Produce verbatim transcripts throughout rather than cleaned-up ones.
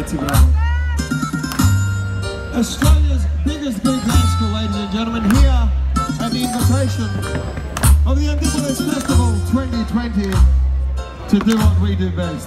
Australia's biggest big dance school, ladies and gentlemen, here at the invitation of the Indigenous Festival twenty twenty to do what we do best.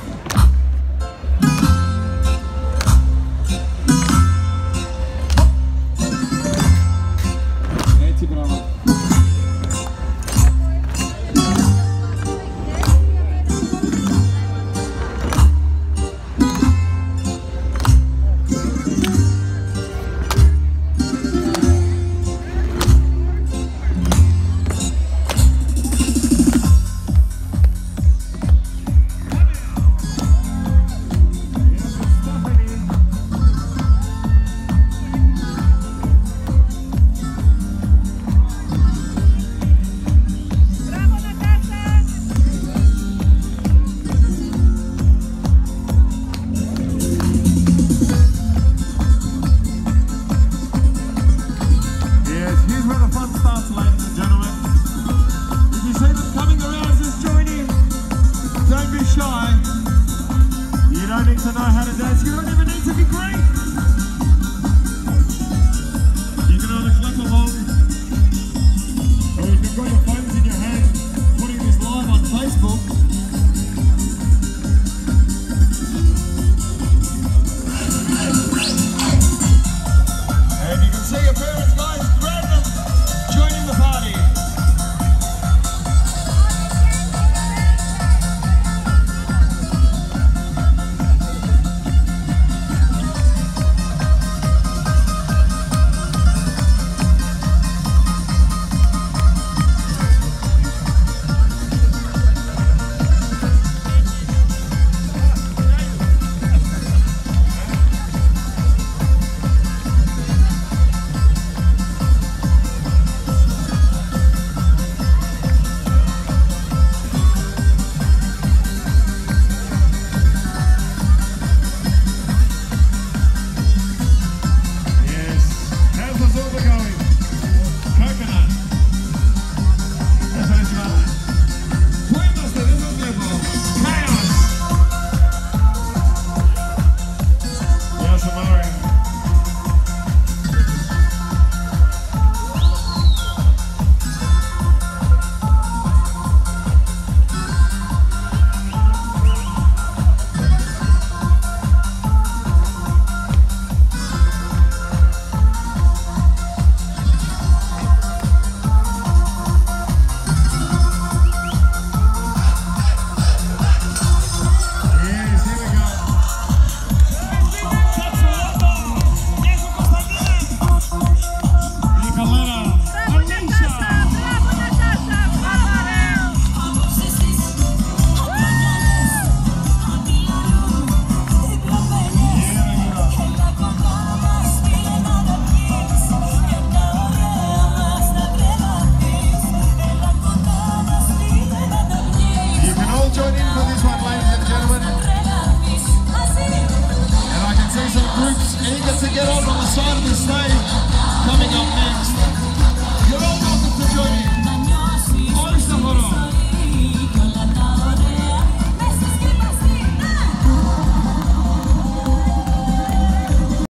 Shy. You don't need to know how to dance, you don't even need to be great.